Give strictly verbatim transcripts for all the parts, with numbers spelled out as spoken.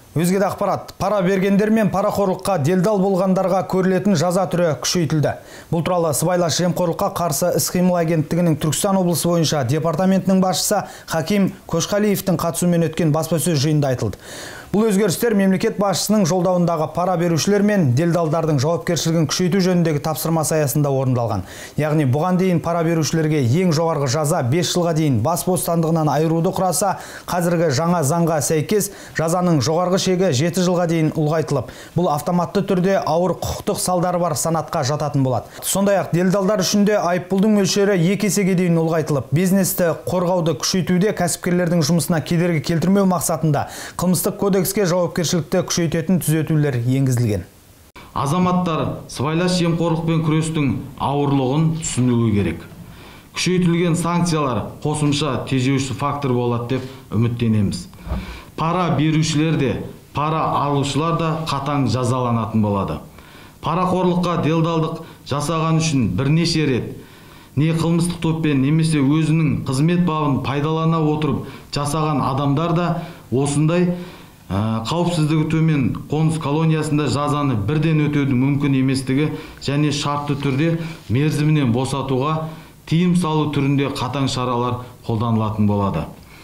Өзге де ақпарат. Пара бергендер мен парақорлыққа делдал болғандарға көрілетін жаза түрі күшейтілді. Бұл туралы сыбайлас жемқорлыққа қарсы іс-қимыл агенттігінің Түркістан облысы бойынша департаментінің басшысы Хаким Көшқалиевтің қатысуымен өткен баспасөз жиынында айтылды. Бұл өзгерістер мемлекет басшысының жолдауындағы пара берушілер мен делдалдардың жауапкершілігін күшейту жөніндегі тапсырмасы аясында орындалған. Яғни бұған дейін пара берушілерге ең жоғарғы жаза бес жылға дейін бас бостандығынан айыруды құраса, қазіргі жаңа заңға сәйкес жазаның жоғарғы шегі жеті жылға дейін ұлғайтылып, бұл автоматты түрде ауыр құқықтық салдары бар санатқа жататын болады. Сондай-ақ делдалдар үшін де айыппұлдың мөлшері екі есеге дейін ұлғайтылып, бизнесті қорғауды күшейтуде кәсіпкерлердің жұмысына кедергі келтірмеу мақсатында қылмыстық кодекске жауапкершілікті күшейтетін түзетулер енгізілген. Азаматтар сыбайлас жемқорлықпен күрестің ауырлығын түсінуі керек. Күшейтілген санкциялар қосымша тежеуші фактор болады деп үміттенеміз. Пара берушілер де, пара алушылар да қатаң жазаланатын болады. Парақорлыққа делдалдық жасаған үшін бірнеше рет не қылмыстық топпен немесе өзінің қызмет бабын пайдалана отырып жасаған адамдар да осындай қауіпсіздігі төмен қоныс колониясында жазаны бірден өтеудің мүмкін еместігі және шартты түрде мерзімінен босатуға тыйым салу түрінде қатаң шаралар қолданылатын болады.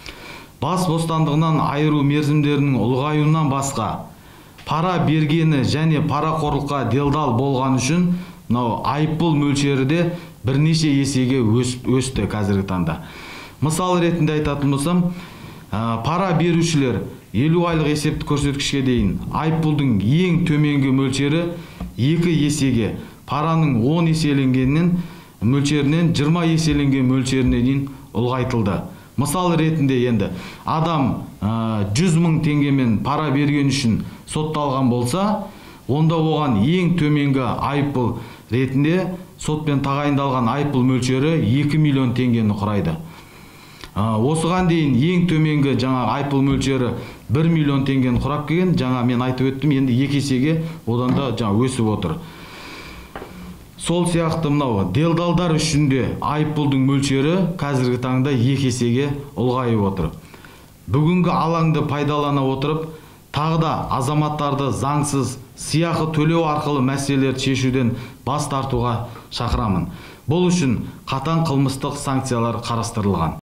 Бас бостандығынан айыру мерзімдерінің ұлғаюынан басқа, пара бергені және парақорлыққа делдал болған үшін айыппұл мөлшері де бірнеше есеге өсті қазіргі таңда. Мысал ретінде айтатын болсам, пара берушілер елу айлық есептік көрсеткішке дейін айыппұлдың ең төменгі мөлшері екі есеге, параның он еселенгеннен мөлшерінен жиырма еселенген мөлшеріне дейін ұлғайтылды. Мысал ретінде енді адам жүз мың теңгемен пара берген үшін сотталған болса, онда оған ең төменгі айыппұл ретінде сотпен тағайындалған айыппұл мөлшері екі миллион теңгені құрайды. Осыған дейін ең төменгі жаңа айыппұл мөлшері бір миллион теңгені құрап келген, жаңа мен айтып өттім, енді екі есеге одан да жаңа өсіп отыр. Сол сияқты мынау делдалдар үшін де айыппұлдың мөлшері қазіргі таңда екі есеге ұлғайып отыр. Бүгінгі алаңды пайдалана отырып, тағы да азаматтарды заңсыз сыйақы төлеу арқылы мәселелерді шешуден бас тартуға шақырамын. Бұл үшін қатаң қылмыстық санкциялар қарастырылған.